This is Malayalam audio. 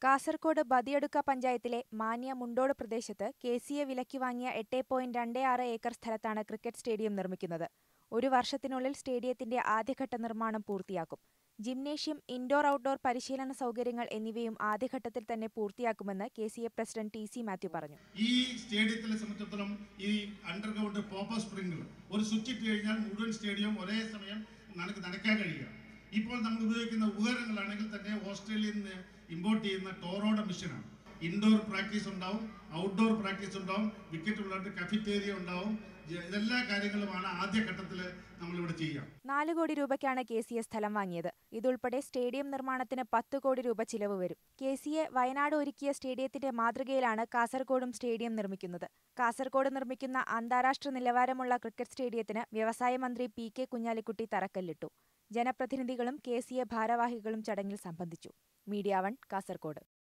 കാസർകോട് ബദിയടുക്ക പഞ്ചായത്തിലെ മാന്യ മുണ്ടോട് പ്രദേശത്ത് കെ.സി.എ വിലയ്ക്ക് വാങ്ങിയ 8.26 ഏക്കർ സ്ഥലത്താണ് ക്രിക്കറ്റ് സ്റ്റേഡിയം നിർമ്മിക്കുന്നത്. ഒരു വർഷത്തിനുള്ളിൽ സ്റ്റേഡിയത്തിന്റെ ആദ്യഘട്ട നിർമ്മാണം പൂർത്തിയാക്കും. ജിംനേഷ്യം, ഇൻഡോർ ഔട്ട്ഡോർ പരിശീലന സൗകര്യങ്ങൾ എന്നിവയും ആദ്യഘട്ടത്തിൽ തന്നെ പൂർത്തിയാക്കുമെന്ന് കെ.സി.എ പ്രസിഡന്റ് ടി.സി. മാത്യു പറഞ്ഞു. ഈ സ്റ്റേഡിയത്തിലെ സംബന്ധിച്ചിടത്തോളം ഈ അണ്ടർഗ്രൗണ്ട് പോപ്പർ സ്പ്രിംഗർ ഒരു സ്വിച്ച് ഇട്ട് കഴിഞ്ഞാൽ മുഴുവൻ സ്റ്റേഡിയം ഒരേ സമയം നനയ്ക്കാൻ കഴിയുക. ഇപ്പോൾ നമ്മൾ ഉപയോഗിക്കുന്ന ഉപകരണങ്ങളാണെങ്കിൽ തന്നെ ഓസ്ട്രേലിയയിൽ നിന്ന് ഇമ്പോർട്ട് ചെയ്യുന്ന ടോറോയുടെ മെഷീനാണ്. ഇൻഡോർ പ്രാക്ടീസ് ഉണ്ടാവും, ഔട്ട്ഡോർ പ്രാക്ടീസ് ഉണ്ടാവും, വിക്കറ്റ് ഉള്ളവർക്ക് കഫറ്റേരിയ ഉണ്ടാവും. ഇതെല്ലാ കാര്യങ്ങളുമാണ് ആദ്യഘട്ടത്തിൽ നമ്മളിവിടെ ചെയ്യാം. 4 കോടി രൂപയ്ക്കാണ് കെ.സി.എ സ്ഥലം വാങ്ങിയത്. ഇതുൾപ്പെടെ സ്റ്റേഡിയം നിർമ്മാണത്തിന് 10 കോടി രൂപ ചിലവ് വരും. കെ.സി.എ വയനാട് ഒരുക്കിയ സ്റ്റേഡിയത്തിന്റെ മാതൃകയിലാണ് കാസർകോടും സ്റ്റേഡിയം നിർമ്മിക്കുന്നത്. കാസർകോട് നിർമ്മിക്കുന്ന അന്താരാഷ്ട്ര നിലവാരമുള്ള ക്രിക്കറ്റ് സ്റ്റേഡിയത്തിന് വ്യവസായ മന്ത്രി പി.കെ. കുഞ്ഞാലിക്കുട്ടി തറക്കല്ലിട്ടു. ജനപ്രതിനിധികളും കെ.സി.എ ഭാരവാഹികളും ചടങ്ങിൽ സംബന്ധിച്ചു. മീഡിയ 1 കാസർകോട്.